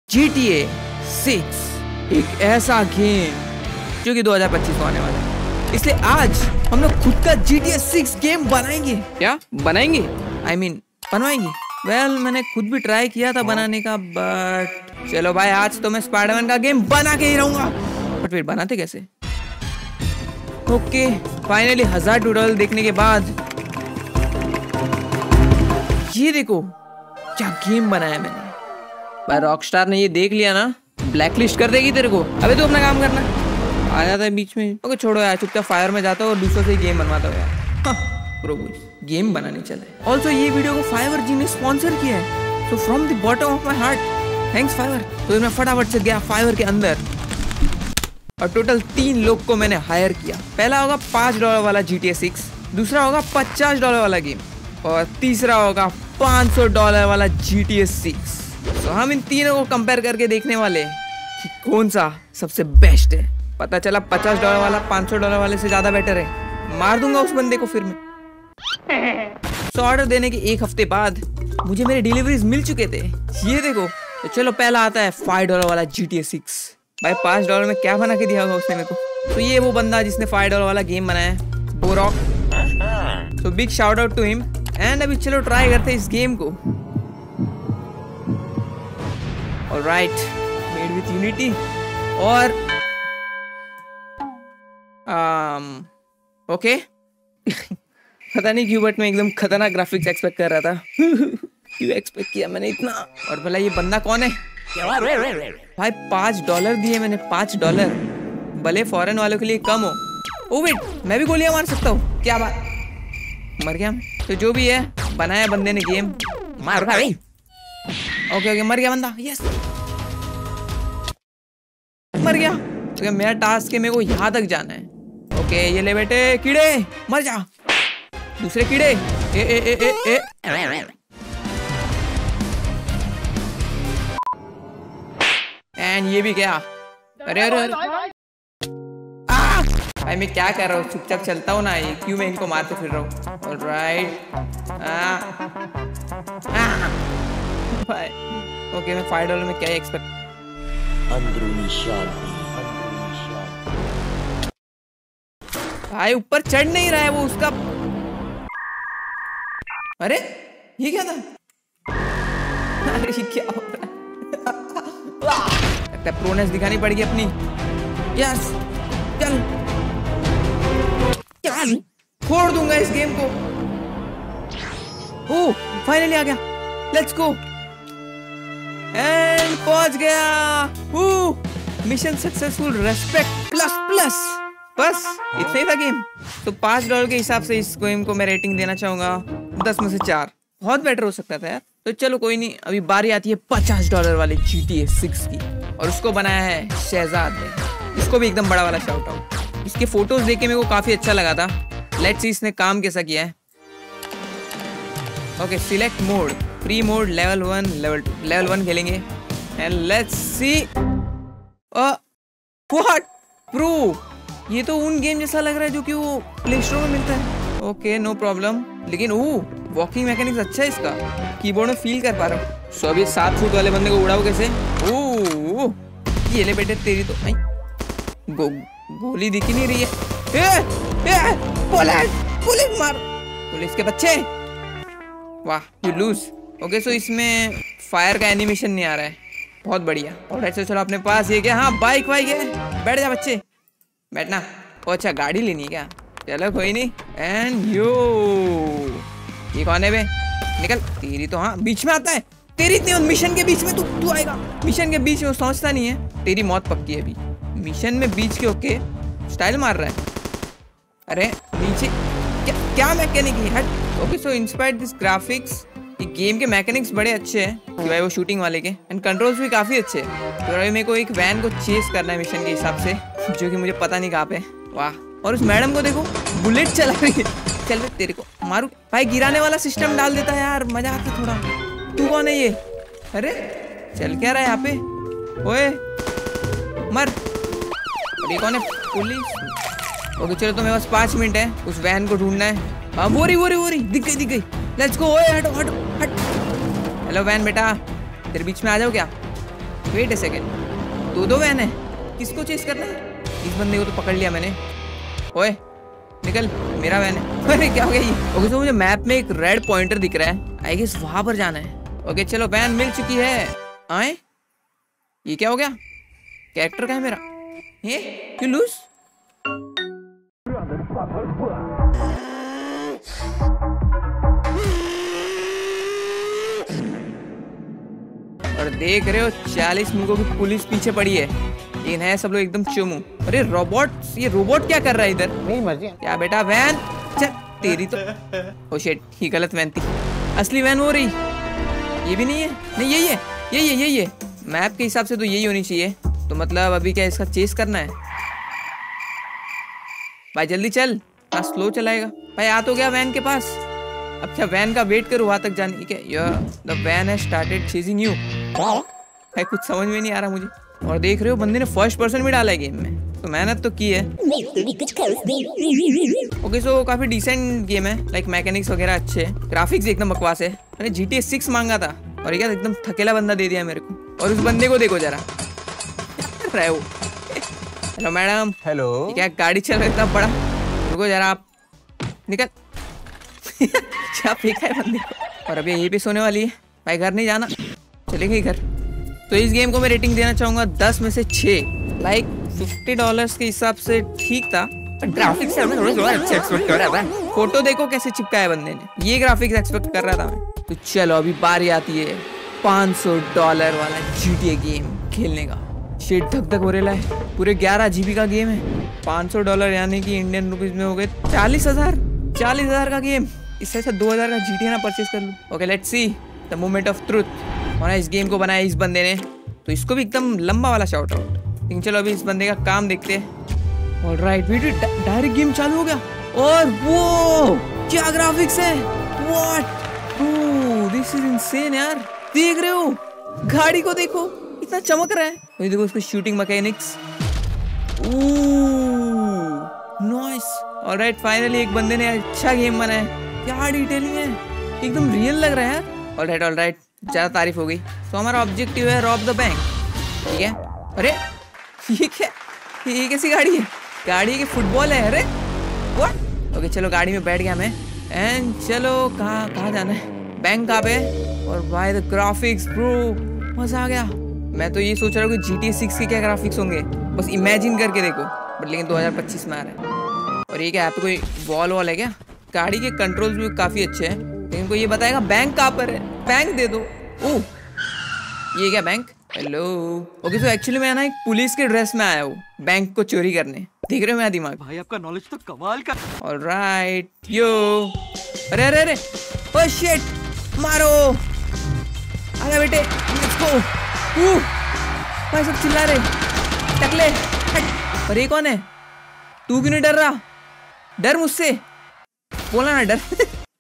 GTA 6 एक ऐसा game जो कि 2025 को आने वाला है, इसलिए आज हम लोग खुद का GTA 6 गेम बनाएंगे। क्या बनाएंगे? I mean, बनवाएंगे। वेल मैंने खुद भी ट्राई किया था बनाने का, बट चलो भाई आज तो मैं स्पाइडरमैन का गेम बना के ही रहूंगा। बट फिर बनाते कैसे? ओके फाइनली 1000 ट्यूटोरियल देखने के बाद ये देखो क्या गेम बनाया मैंने। भाई रॉकस्टार ने ये देख लिया ना, ब्लैकलिस्ट कर देगी तेरे को। अबे तू अपना काम करना, आ जाता है बीच में। ओके छोड़ो यार, चुपचाप फायर में जाता हूँ और दूसरों से गेम बनवाता हूँ यार। ब्रो गेम बनाने चला। ऑल्सो ये वीडियो को फाइवर जी ने स्पॉन्सर किया है, so from the bottom of my heart thanks Fiverr. तो मैं फटाफट से गया फाइवर के अंदर और टोटल 3 लोग को मैंने हायर किया। पहला होगा $5 वाला GTA 6, दूसरा होगा $50 वाला गेम और तीसरा होगा $500 वाला GTA 6। तो हम इन तीनों को कंपेयर करके देखने वाले कि कौन सा सबसे बेस्ट है। पता चला $50 वाला $500 वाले से ज्यादा बेटर है। मार दूंगा उस बंदे को फिर मैं। तो ऑर्डर देने के 1 हफ्ते बाद मुझे मेरे डिलीवरीज मिल चुके थे, ये देखो। तो चलो पहला आता है $5 वाला GTA 6। भाई $5 में क्या बना के दिया होगा उसने मेरे को। तो ये वो बंदा जिसने $5 वाला गेम बनाया है, बोरॉक। तो big shout out to him. And अभी चलो ट्राई करते हैं इस गेम को। ऑलराइट, मेड विथ यूनिटी और ओके पता नहीं क्यों बट मैं एकदम खतरनाक ग्राफिक्स एक्सपेक्ट कर रहा था। क्यों एक्सपेक्ट किया मैंने इतना? और भला ये बंदा कौन है? भाई $5 दिए मैंने, $5। भले फॉरेन वालों के लिए कम हो। ओ वेट, मैं भी गोलियां मार सकता हूँ? क्या बात, मर गया। तो जो भी है बनाया बंदे ने गेम, मार भाई। ओके ओके मर गया बंदा, यस मर गया। तो मेरा टास्क है, मेरे को यहाँ तक जाना है। ओके ये ले बेटे, कीड़े मर जा। दूसरे कीड़े ए ए ए ए ए एंड ये भी गया। अरे अरे अरे भाई मैं क्या कर रहा हूँ, चुपचाप चलता हूँ ना, ये क्यों मैं इनको मारते फिर रहा हूँ। ऑलराइट भाई ओके मैं $5 में क्या एक्सपेक्ट। अंदरूनी शांति। भाई ऊपर चढ़ नहीं रहा है वो उसका। अरे ये क्या था? अरे ये क्या हो रहा है? लगता है प्रोनेस दिखानी पड़ेगी अपनी। यस चल चल, फोड़ दूंगा इस गेम को। ओह फाइनली आ गया, लेट्स गो। एंड पहुंच गया। Mission successful, respect plus. बस इतना ही था गेम। तो $5 के हिसाब से इस गेम को मैं रेटिंग देना चाहूंगा 10 में से 4। बहुत बेटर हो सकता था यार। तो चलो कोई नहीं, अभी बारी आती है $50 वाले GTA 6 की, और उसको बनाया है शहजाद ने। इसको भी एकदम बड़ा वाला शाउट आउट। इसके फोटोज देख के मेरे को काफी अच्छा लगा था। लेट्स सी इसने काम कैसा किया है। Okay select mode, free mode, level 1 level 2। Level 1 खेलेंगे and let's see. What bro, ये तो उन गेम जैसा लग रहा है जो कि वो प्ले स्टोर में मिलता है। ओके नो प्रॉब्लम, लेकिन वॉकिंग मैकेनिक्स अच्छा है इसका, कीबोर्ड में फील कर पा रहा हूँ। सो अभी 7 फुट वाले बंदे को उड़ाओ कैसे? ये ले बेटे तेरी तो गोली दिख ही नहीं रही है। पुलिस मार, पुलिस के बच्चे। वाह यू लूज। ओके सो इसमें फायर का एनिमेशन नहीं आ रहा है, बहुत बढ़िया। और चलो अपने पास ये क्या, हाँ बाइक है। बैठ जा बच्चे, बैठना। ओ अच्छा गाड़ी लेनी है क्या? चलो कोई नहीं। एंड यो ये कौन है बे? निकल। तेरी तो हाँ बीच में आता है, तेरी इतनी मिशन के बीच में तू आएगा। मिशन के बीच में वो समझता नहीं है, तेरी मौत पक्की है अभी। मिशन में बीच के ओके स्टाइल मार रहा है। अरे नीचे क्या मैकेनिक है, हट। Okay so inspired this graphics. ये गेम के मैकेनिक्स बड़े अच्छे हैं कि भाई वो शूटिंग वाले के, एंड कंट्रोल्स भी काफी अच्छे हैं। तो अभी मेरे को एक वैन को चेस करना है मिशन के हिसाब से, जो कि मुझे पता नहीं कहाँ पे। वाह, और उस मैडम को देखो बुलेट चला रही है। चल तेरे को मारू भाई, गिराने वाला सिस्टम डाल देता है यार, मजा आता थोड़ा। तू कौन है ये? अरे चल क्या रहा है यहाँ पे? ओए मर। और ये कौन है? पुलिस। ओके चलो तो मेरे पास 5 मिनट है, उस वैन को ढूंढना है। हाँ वो रही दिख गई। Let's go. ओए हटो हट। हेलो वैन बेटा, तेरे बीच में आ जाओ क्या? वेट ए सेकेंड, दो वैन है, किसको चेस करना है? इस बंदे को तो पकड़ लिया मैंने। ओए निकल, मेरा वैन है। अरे क्या हो गया ये? ओके तो मुझे मैप में एक रेड पॉइंटर दिख रहा है, आई गेस वहां पर जाना है। ओके चलो वैन मिल चुकी है। आए ये क्या हो गया? कैरेक्टर का है मेरा? You lose. और देख रहे हो 40 मुर्गों की पुलिस पीछे पड़ी है, लेकिन है सब लोग एकदम चुमू। अरे रोबोट, ये रोबोट क्या कर रहा है इधर? नहीं मर्जी क्या बेटा, वैन चल तेरी तो। ओ शिट, ये गलत वैन थी, असली वैन हो रही। ये भी नहीं है, नहीं यही है, यही है। मैप के हिसाब से तो यही होनी चाहिए। तो मतलब अभी क्या इसका चेस करना है? भाई जल्दी चल, हाँ स्लो चलाएगा भाई। आ तो गया वैन के पास, अब क्या वैन का वेट करूँ वहां तक जाने की? The van has started chasing you. भाई कुछ समझ में नहीं आ रहा मुझे। और देख रहे हो बंदे ने फर्स्ट पर्सन भी डाला है गेम में, तो मेहनत तो की है। ओके सो काफी डिसेंट गेम है, लाइक मैकेनिक्स वगैरह अच्छे हैं, ग्राफिक्स एकदम बकवास है। मैंने GTA 6 मांगा था और ये एकदम थकेला बंदा दे दिया मेरे को। और उस बंदे को देखो जरा, हेलो मैडम। हेलो, क्या गाड़ी चल रहा है इतना बड़ा? रुको जरा, आप निकल। क्या फेंका है बंदे को? और अभी यहीं पे सोने वाली है भाई, घर नहीं जाना, चलेंगे घर। तो इस गेम को मैं रेटिंग देना चाहूंगा 10 में से 6। लाइक $50 के हिसाब से ठीक था, ग्राफिक्स अच्छे एक्सपेक्ट कर रहा था। फोटो देखो कैसे चिपका है बंदे ने, ये ग्राफिक्स एक्सपेक्ट कर रहा था मैं। तो चलो अभी बारी आती है $500 वाला GTA गेम खेलने का। शेट धक धक हो रहा है, पूरे 11 GB का गेम है। $500 यानी कि इंडियन रुपीज में हो गए 40,000 का गेम। इससे अच्छा 2000 का GTA ना परचेज कर लूं। Okay let's see the moment of truth. और इस गेम को बनाया इस बंदे ने, तो इसको भी एकदम लंबा वाला शाउट आउट। लेकिन चलो अभी इस बंदे का काम देखते हैं। ऑलराइट वीडियो डायरेक्ट गेम चालू हो गया। और वो क्या ग्राफिक्स है, व्हाट दिस इज इनसेन यार। देख रहे हो गाड़ी को, देखो इतना चमक रहा है। वही देखो उसको shooting mechanics, nice. Alright finally एक बंदे ने अच्छा गेम बनाया। क्या डिटेलिंग है, एकदम रियल लग रहा है यार। ऑलराइट ज्यादा तारीफ हो गई। तो हमारा ऑब्जेक्टिव है रॉब द बैंक, ठीक है। अरे ये क्या, ये कैसी गाड़ी है? गाड़ी की फुटबॉल है, अरे व्हाट। ओके चलो गाड़ी में बैठ गया मैं, एंड चलो कहाँ जाना है? बैंक कहाँ पे? और बाय द ग्राफिक्स ब्रो, मजा आ गया। मैं तो ये सोच रहा हूँ कि GTA 6 के क्या ग्राफिक्स होंगे, बस इमेजिन करके देखो। बट लेकिन 2025 में आ रहा है। और ये क्या यहाँ पे कोई वॉल है क्या? गाड़ी के कंट्रोल्स भी काफी अच्छे हैं, लेकिन को ये बताएगा बैंक कहाँ पर है, बैंक दे दो। ओह ये क्या बैंक? हेलो। ओके तो एक्चुअली मैं ना एक पुलिस के ड्रेस में आया हूँ बैंक को चोरी करने। देख रहे हो मेरा दिमाग? भाई आपका नॉलेज तो कमाल का। ऑलराइट यो, अरे अरे अरे ओह शिट, मारो, आजा बेटे, लेट्स गो। भाई सब चिल्ला रहे, टकले हट। और ये कौन है? तू क्यों नहीं डर रहा? डर मुझसे, बोला ना डर।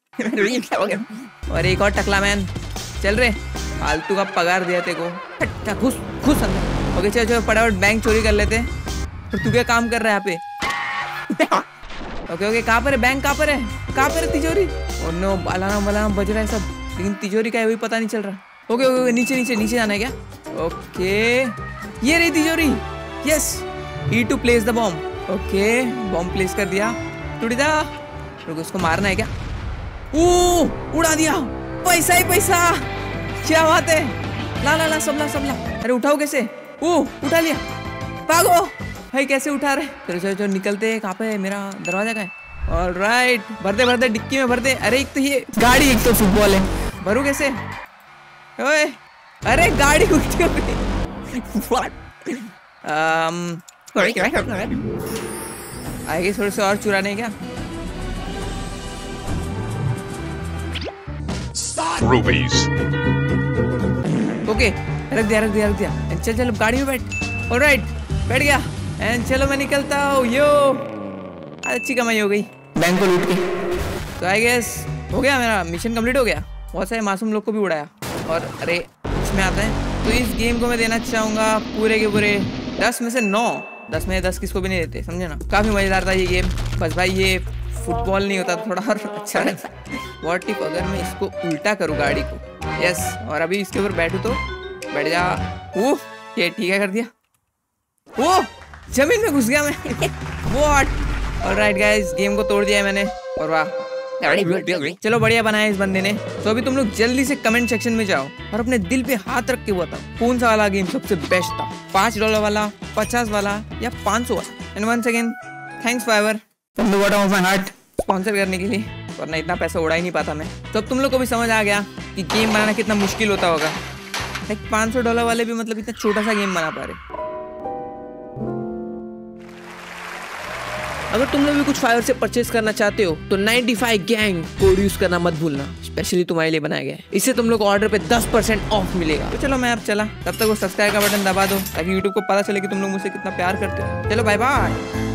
और एक और टकला मैन चल रहे, फालतू का पगार दिया तेरे को, घुस अंदर। ओके चलो फटाफट बैंक चोरी कर लेते हैं। और तू क्या काम कर रहा है यहाँ पे? ओके कहाँ पर है बैंक? कहाँ पर है तिजोरी? और नो अलार्म बज रहा है सब, लेकिन तिजोरी का है वही पता नहीं चल रहा। ओके नीचे जाना है क्या? ओके ये रही तिजोरी, yes. E to place the bomb। Okay bomb place कर दिया। टूट जा, उसको मारना है क्या? उड़ा दिया, पैसा ही पैसा, क्या बात है। ला सबला। अरे उठाओ कैसे? उठा लिया, भागो भाई। कैसे उठा रहे? चलो निकलते हैं। कहाँ पे मेरा दरवाजा का है? ऑलराइट भरते डिक्की में भरते। अरे एक तो ये गाड़ी, एक तो फुटबॉल है, भरू कैसे? ओए अरे गाड़ी उल्टी हो गई। आगे थोड़े से और चुराने क्या? ओके रख दिया। चल गाड़ी में बैठ। ऑलराइट बैठ गया, एंड चलो मैं निकलता हूँ। यो अच्छी कमाई हो गई बैंक को लूट के। तो आई गेस हो गया, मेरा मिशन कंप्लीट हो गया। बहुत सारे मासूम लोग को भी उड़ाया। और अरे इसमें आता है, तो इस गेम को मैं देना चाहूँगा पूरे के पूरे 10 में से 9। 10 में 10 किसको भी नहीं देते, समझे ना। काफ़ी मज़ेदार था ये गेम। बस भाई ये फुटबॉल नहीं होता थोड़ा और अच्छा रहता। व्हाट इफ अगर मैं इसको उल्टा करूँ गाड़ी को? यस, और अभी इसके ऊपर बैठूँ तो बैठ जा। ये ठीक है कर दिया। वो जमीन में घुस गया मैं। व्हाट। ऑलराइट गाइस, गेम को तोड़ दिया है मैंने। और वाह, चलो बढ़िया बनाया इस बंदे ने। तो अभी तुम लोग जल्दी से कमेंट सेक्शन में जाओ और अपने दिल पे हाथ रख के बताओ कौन सा वाला गेम सबसे बेस्ट था, $5 वाला, 50 वाला या 500 वाला। And once again thanks Fiverr from the bottom of my heart sponsor करने के लिए, वरना इतना पैसा उड़ा ही नहीं पाता मैं। तो अब तुम लोग को भी समझ आ गया कि गेम बनाना कितना मुश्किल होता होगा। लाइक $500 वाले भी मतलब इतना छोटा सा गेम बना पा रहे। अगर तुम लोग भी कुछ फाइवर से परचेज करना चाहते हो तो 95 गैंग कोड यूज करना मत भूलना, स्पेशली तुम्हारे लिए बनाया गया है। इससे तुम लोग को ऑर्डर पे 10% ऑफ मिलेगा। तो चलो मैं अब चला, तब तक वो सब्सक्राइब का बटन दबा दो ताकि यूट्यूब को पता चले कि तुम लोग मुझसे कितना प्यार करते हो। चलो बाय बाय।